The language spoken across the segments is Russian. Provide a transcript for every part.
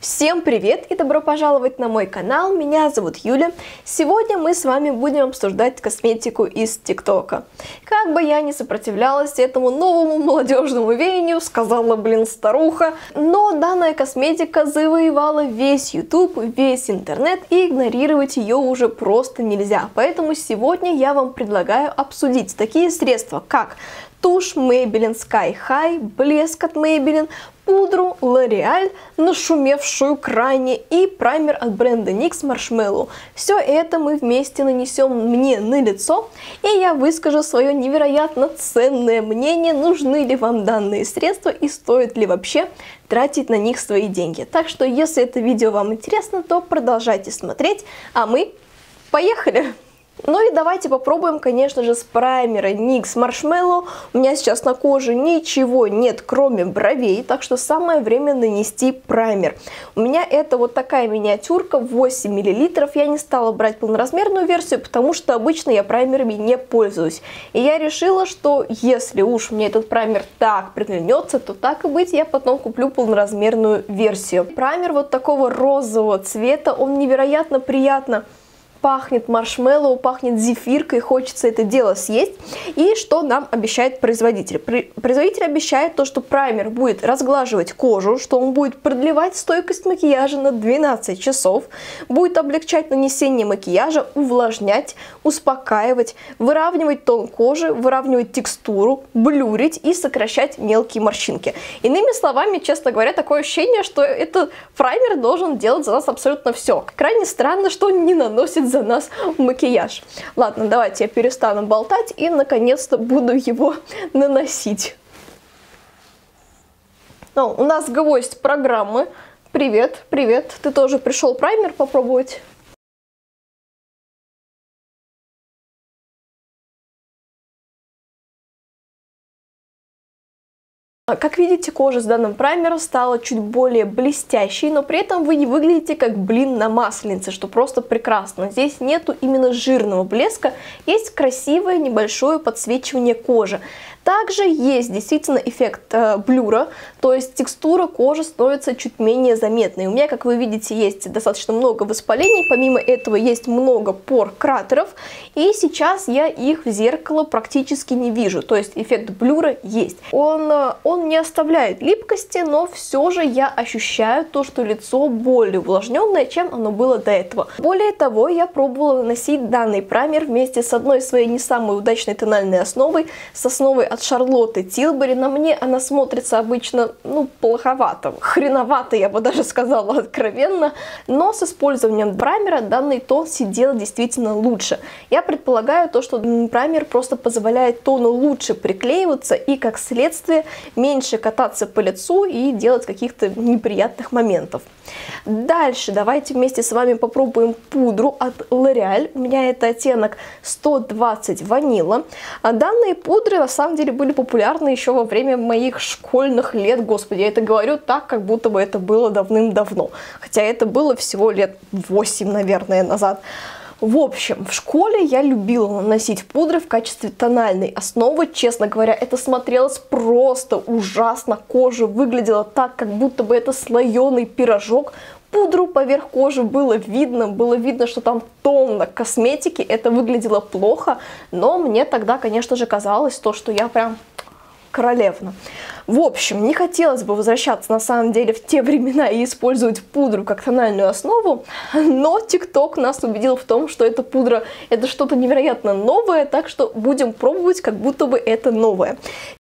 Всем привет и добро пожаловать на мой канал, меня зовут Юля. Сегодня мы с вами будем обсуждать косметику из ТикТока. Как бы я ни сопротивлялась этому новому молодежному веянию, сказала, старуха, но данная косметика завоевала весь YouTube, весь интернет, и игнорировать ее уже просто нельзя. Поэтому сегодня я вам предлагаю обсудить такие средства, как тушь Maybelline Sky High, блеск от Maybelline, пудру L'Oreal, нашумевшую крайне, и праймер от бренда NYX Marshmallow. Все это мы вместе нанесем мне на лицо, и я выскажу свое невероятно ценное мнение, нужны ли вам данные средства и стоит ли вообще тратить на них свои деньги. Так что, если это видео вам интересно, то продолжайте смотреть, а мы поехали! Ну и давайте попробуем, конечно же, с праймера NYX Marshmallow. У меня сейчас на коже ничего нет, кроме бровей, так что самое время нанести праймер. У меня это вот такая миниатюрка, 8 мл. Я не стала брать полноразмерную версию, потому что обычно я праймерами не пользуюсь. И я решила, что если уж мне этот праймер так приглянется, то так и быть, я потом куплю полноразмерную версию. Праймер вот такого розового цвета, он невероятно приятно пахнет маршмеллоу, пахнет зефиркой, хочется это дело съесть. И что нам обещает производитель? Производитель обещает то, что праймер будет разглаживать кожу, что он будет продлевать стойкость макияжа на 12 часов, будет облегчать нанесение макияжа, увлажнять, успокаивать, выравнивать тон кожи, выравнивать текстуру, блюрить и сокращать мелкие морщинки. Иными словами, честно говоря, такое ощущение, что этот праймер должен делать за нас абсолютно все. Крайне странно, что он не наносит за нас макияж. Ладно, давайте я перестану болтать и наконец-то буду его наносить. У нас гость программы. Привет, привет. Ты тоже пришел праймер попробовать? Как видите, кожа с данным праймером стала чуть более блестящей, но при этом вы не выглядите как блин на масленице, что просто прекрасно. Здесь нету именно жирного блеска, есть красивое небольшое подсвечивание кожи. Также есть действительно эффект блюра, то есть текстура кожи становится чуть менее заметной. У меня, как вы видите, есть достаточно много воспалений, помимо этого есть много пор, кратеров, и сейчас я их в зеркало практически не вижу, то есть эффект блюра есть. Он не оставляет липкости, но все же я ощущаю то, что лицо более увлажненное, чем оно было до этого. Более того, я пробовала наносить данный праймер вместе с одной своей не самой удачной тональной основой, с основой от Шарлотты Тилбери. На мне она смотрится обычно, плоховато, хреновато, я бы даже сказала откровенно, но с использованием праймера данный тон сидел действительно лучше. Я предполагаю то, что праймер просто позволяет тону лучше приклеиваться и, как следствие, меньше кататься по лицу и делать каких-то неприятных моментов. Дальше давайте вместе с вами попробуем пудру от L'Oreal. У меня это оттенок 120 ванила. Данные пудры на самом деле были популярны еще во время моих школьных лет. Господи, я это говорю так, как будто бы это было давным-давно. Хотя это было всего лет 8, наверное, назад. В общем, в школе я любила наносить пудры в качестве тональной основы. Честно говоря, это смотрелось просто ужасно. Кожа выглядела так, как будто бы это слоеный пирожок. Пудру поверх кожи было видно, что там тонна косметики. Это выглядело плохо, но мне тогда, конечно же, казалось то, что я прям королевна. В общем, не хотелось бы возвращаться на самом деле в те времена и использовать пудру как тональную основу, но ТикТок нас убедил в том, что эта пудра это что-то невероятно новое, так что будем пробовать, как будто бы это новое.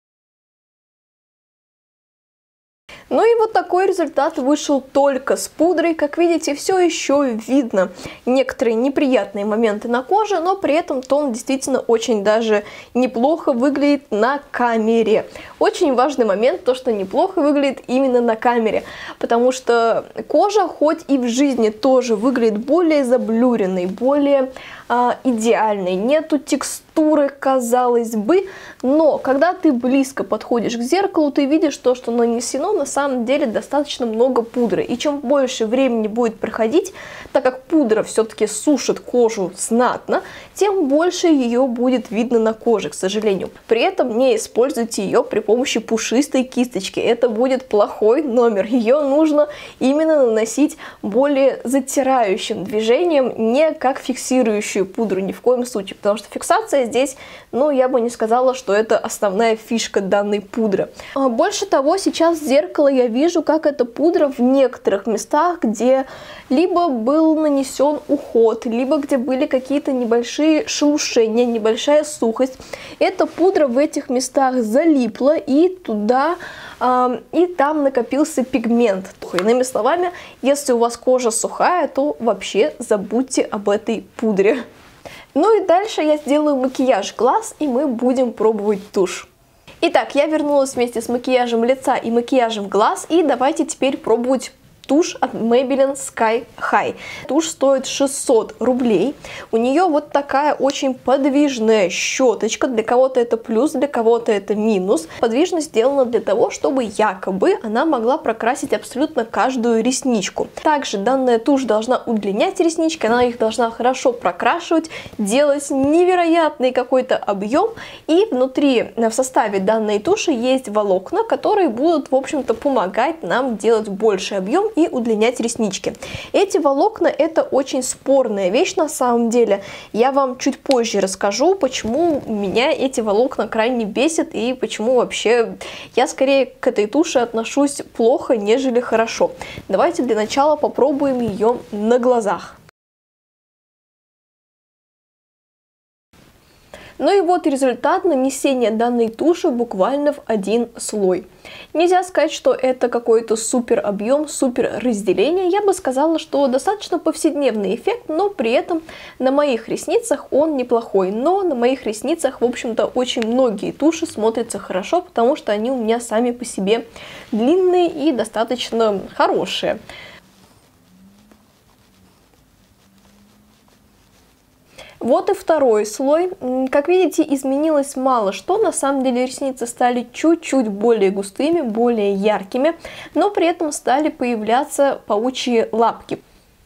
Ну и вот такой результат вышел только с пудрой. Как видите, все еще видно некоторые неприятные моменты на коже, но при этом тон действительно очень даже неплохо выглядит на камере. Очень важный момент, то что неплохо выглядит именно на камере, потому что кожа хоть и в жизни тоже выглядит более заблюренной, более идеальной, нету текстуры, казалось бы, но когда ты близко подходишь к зеркалу, ты видишь то, что нанесено на самом деле достаточно много пудры, и чем больше времени будет проходить, так как пудра все-таки сушит кожу знатно, тем больше ее будет видно на коже, к сожалению. При этом не используйте ее при помощи помощью пушистой кисточки. Это будет плохой номер. Ее нужно именно наносить более затирающим движением, не как фиксирующую пудру, ни в коем случае. Потому что фиксация здесь, ну, я бы не сказала, что это основная фишка данной пудры. Больше того, сейчас в зеркало я вижу, как эта пудра в некоторых местах, где либо был нанесен уход, либо где были какие-то небольшие шелушения, небольшая сухость. Эта пудра в этих местах залипла, и туда и там накопился пигмент. Иными словами, если у вас кожа сухая, то вообще забудьте об этой пудре. Ну и дальше я сделаю макияж глаз, и мы будем пробовать тушь. Итак, я вернулась вместе с макияжем лица и макияжем глаз, и давайте теперь пробовать тушь от Maybelline Sky High. Тушь стоит 600 рублей. У нее вот такая очень подвижная щеточка. Для кого-то это плюс, для кого-то это минус. Подвижность сделана для того, чтобы якобы она могла прокрасить абсолютно каждую ресничку. Также данная тушь должна удлинять реснички, она их должна хорошо прокрашивать, делать невероятный какой-то объем. И внутри, в составе данной туши есть волокна, которые будут, в общем-то, помогать нам делать больший объем и удлинять реснички. Эти волокна — это очень спорная вещь на самом деле. Я вам чуть позже расскажу, почему меня эти волокна крайне бесят и почему вообще я скорее к этой туши отношусь плохо, нежели хорошо. Давайте для начала попробуем ее на глазах. Ну и вот результат нанесения данной туши буквально в один слой. Нельзя сказать, что это какой-то супер объем, супер разделение. Я бы сказала, что достаточно повседневный эффект, но при этом на моих ресницах он неплохой. Но на моих ресницах, в общем-то, очень многие туши смотрятся хорошо, потому что они у меня сами по себе длинные и достаточно хорошие. Вот и второй слой. Как видите, изменилось мало что. На самом деле ресницы стали чуть-чуть более густыми, более яркими, но при этом стали появляться паучьи лапки.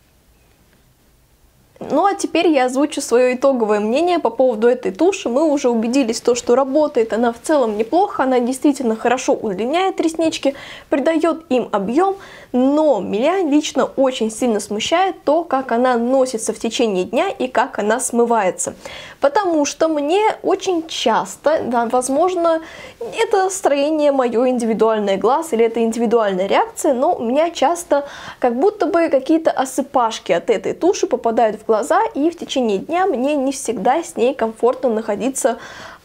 Ну а теперь я озвучу свое итоговое мнение по поводу этой туши. Мы уже убедились в том, что работает она в целом неплохо, она действительно хорошо удлиняет реснички, придает им объем, но меня лично очень сильно смущает то, как она носится в течение дня и как она смывается. Потому что мне очень часто, да, возможно, это строение мое индивидуальное глаз или это индивидуальная реакция, но у меня часто как будто бы какие-то осыпашки от этой туши попадают в глаза, и в течение дня мне не всегда с ней комфортно находиться,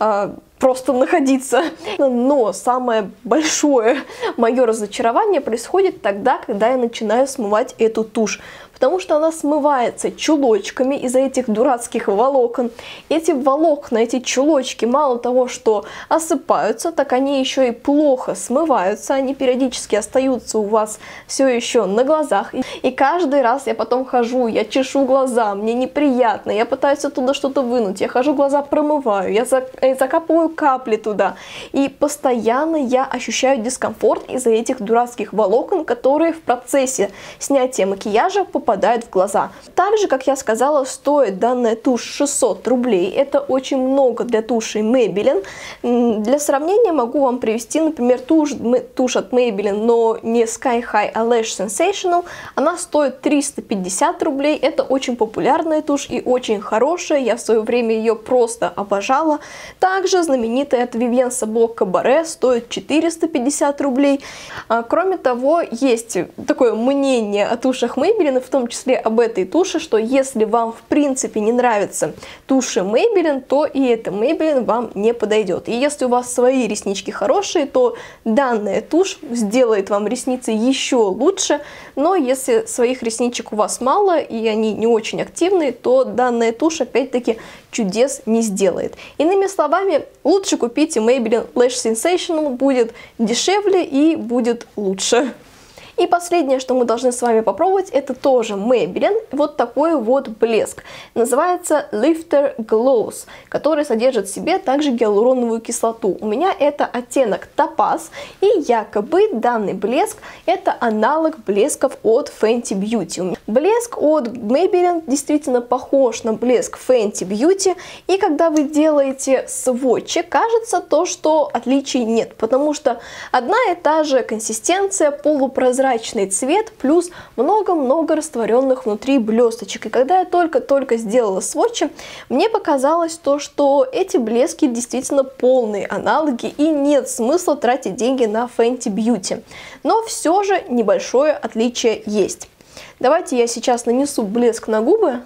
просто находиться. Но самое большое мое разочарование происходит тогда, когда я начинаю смывать эту тушь. Потому что она смывается чулочками из-за этих дурацких волокон. Эти волокна, эти чулочки, мало того, что осыпаются, так они еще и плохо смываются. Они периодически остаются у вас все еще на глазах. И каждый раз я потом хожу, я чешу глаза, мне неприятно, я пытаюсь оттуда что-то вынуть, я хожу, глаза промываю, я закапываю капли туда. И постоянно я ощущаю дискомфорт из-за этих дурацких волокон, которые в процессе снятия макияжа попадают в глаза. Также, как я сказала, стоит данная тушь 600 рублей. Это очень много для туши Maybelline. Для сравнения могу вам привести, например, тушь от Maybelline, но не Sky High, а Lash Sensational. Она стоит 350 рублей. Это очень популярная тушь и очень хорошая. Я в свое время ее просто обожала. Также знаменитая от Vivienne Sablo Cabaret стоит 450 рублей. Кроме того, есть такое мнение о тушах Maybelline, в том числе об этой туши, что если вам в принципе не нравятся туши Maybelline, то и эта Maybelline вам не подойдет. И если у вас свои реснички хорошие, то данная тушь сделает вам ресницы еще лучше. Но если своих ресничек у вас мало и они не очень активные, то данная тушь опять-таки чудес не сделает. Иными словами, лучше купите Maybelline Lash Sensational, будет дешевле и будет лучше. И последнее, что мы должны с вами попробовать, это тоже Maybelline. Вот такой вот блеск. Называется Lifter Gloss, который содержит в себе также гиалуроновую кислоту. У меня это оттенок Топаз, и якобы данный блеск это аналог блесков от Fenty Beauty. Блеск от Maybelline действительно похож на блеск Fenty Beauty, и когда вы делаете сводчи, кажется то, что отличий нет, потому что одна и та же консистенция, полупрозрачный цвет, плюс много-много растворенных внутри блесточек. И когда я только-только сделала сводчи, мне показалось то, что эти блески действительно полные аналоги, и нет смысла тратить деньги на Fenty Beauty. Но все же небольшое отличие есть. Давайте я сейчас нанесу блеск на губы.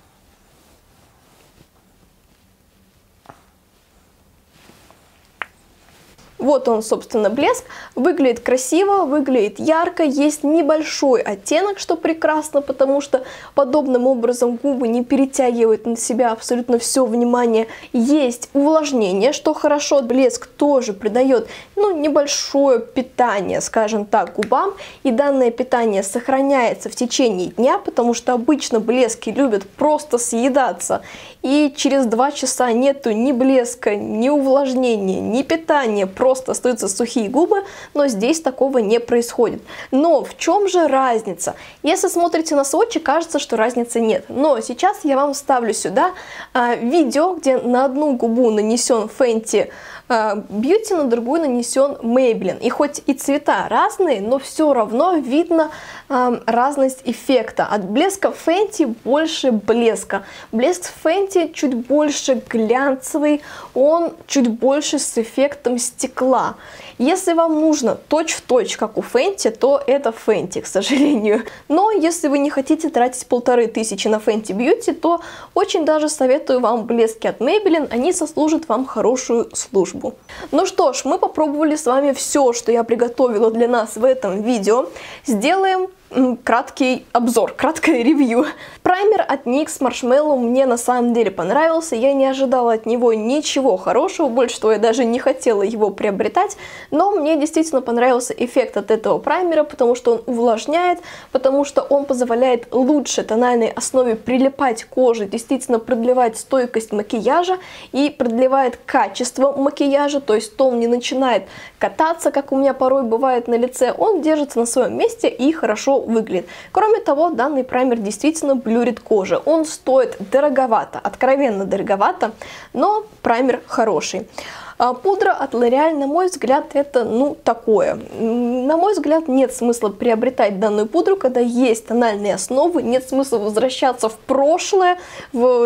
Вот он, собственно, блеск. Выглядит красиво, выглядит ярко, есть небольшой оттенок, что прекрасно, потому что подобным образом губы не перетягивают на себя абсолютно все внимание. Есть увлажнение, что хорошо. Блеск тоже придает, небольшое питание, скажем так, губам. И данное питание сохраняется в течение дня, потому что обычно блески любят просто съедаться. И через 2 часа нету ни блеска, ни увлажнения, ни питания, просто остаются сухие губы, но здесь такого не происходит. Но в чем же разница? Если смотрите на сводчи, кажется, что разницы нет. Но сейчас я вам вставлю сюда видео, где на одну губу нанесен Fenty Beauty, на другую нанесен Maybelline. И хоть и цвета разные, но все равно видно разность эффекта. От блеска Fenty больше блеска. Блеск Fenty чуть больше глянцевый, он чуть больше с эффектом стекла. Если вам нужно точь-в-точь, как у Fenty, то это Fenty, к сожалению. Но если вы не хотите тратить 1500 на Fenty Beauty, то очень даже советую вам блески от Maybelline, они сослужат вам хорошую службу. Ну что ж, мы попробовали с вами все, что я приготовила для нас в этом видео. Сделаем краткий обзор, краткое ревью. Праймер от NYX Marshmallow мне на самом деле понравился. Я не ожидала от него ничего хорошего, больше того, я даже не хотела его приобретать. Но мне действительно понравился эффект от этого праймера, потому что он увлажняет, потому что он позволяет лучше тональной основе прилипать к коже, действительно продлевает стойкость макияжа и продлевает качество макияжа, то есть тон не начинает кататься, как у меня порой бывает на лице, он держится на своем месте и хорошо выглядит. Кроме того, данный праймер действительно блюрит кожу. Он стоит дороговато, откровенно дороговато, но праймер хороший. Пудра от L'Oréal, на мой взгляд, это такое. На мой взгляд, нет смысла приобретать данную пудру, когда есть тональные основы, нет смысла возвращаться в прошлое, в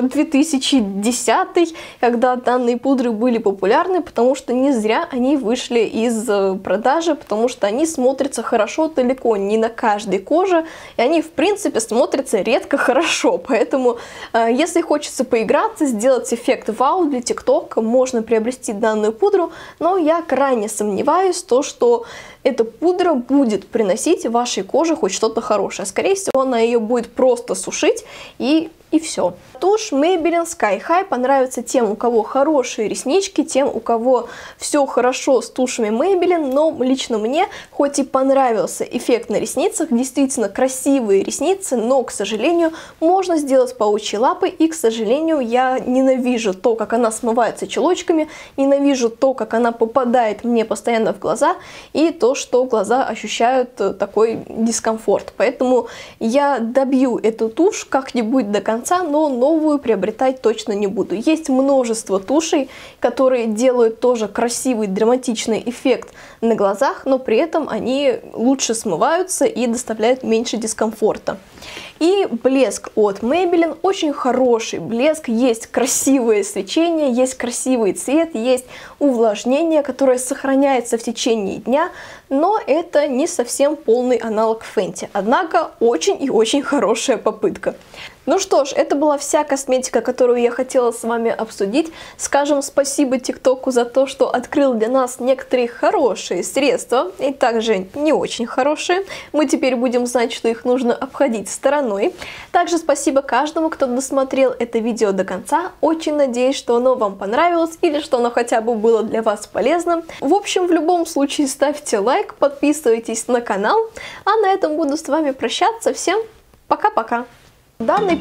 2010, когда данные пудры были популярны, потому что не зря они вышли из продажи, потому что они смотрятся хорошо далеко не на каждой коже, и они, в принципе, смотрятся редко хорошо. Поэтому, если хочется поиграться, сделать эффект вау для ТикТока, можно приобрести данную пудру, но я крайне сомневаюсь, что эта пудра будет приносить вашей коже хоть что-то хорошее. Скорее всего, она ее будет просто сушить и все. Тушь Maybelline Sky High понравится тем, у кого хорошие реснички, тем, у кого все хорошо с тушами Maybelline, но лично мне, хоть и понравился эффект на ресницах, действительно красивые ресницы, но, к сожалению, можно сделать паучьи лапы, и, к сожалению, я ненавижу то, как она смывается чулочками, ненавижу то, как она попадает мне постоянно в глаза, и то, что глаза ощущают такой дискомфорт. Поэтому я добью эту тушь как-нибудь до конца, но новую приобретать точно не буду. Есть множество тушей, которые делают тоже красивый драматичный эффект на глазах, но при этом они лучше смываются и доставляют меньше дискомфорта. И блеск от Maybelline очень хороший блеск, есть красивое свечение, есть красивый цвет, есть увлажнение, которое сохраняется в течение дня, но это не совсем полный аналог Fenty, однако очень и очень хорошая попытка. Ну что ж, это была вся косметика, которую я хотела с вами обсудить. Скажем спасибо ТикТоку за то, что открыл для нас некоторые хорошие средства, и также не очень хорошие. Мы теперь будем знать, что их нужно обходить стороной. Также спасибо каждому, кто досмотрел это видео до конца. Очень надеюсь, что оно вам понравилось или что оно хотя бы было для вас полезным. В общем, в любом случае ставьте лайк, подписывайтесь на канал. А на этом буду с вами прощаться. Всем пока-пока! Данные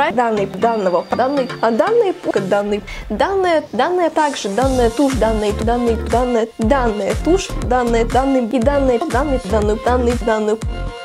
также, данная тушь, данные.